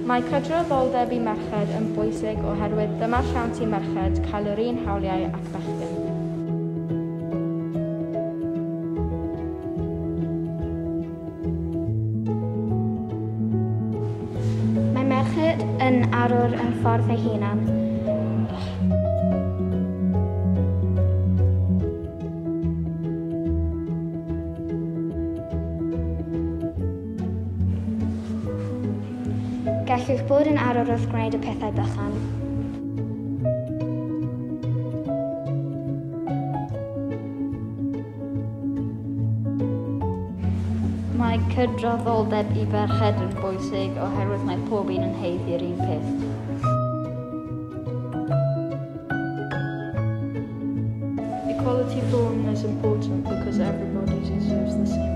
Mae cydraddoldeb i merched yn bwysig oherwydd dyma'r siawns i merched cael yr un hawliau ac bechgyn. Mae merched yn arwr yn ffordd eu hunan. Gallwch bod yn arwr wrth gwneud y pethau bychan. Mae cydraddoldeb i ferched yn bwysig oherwydd mae pob un yn haeddu'r un peth. Equality for women is important because everybody deserves the same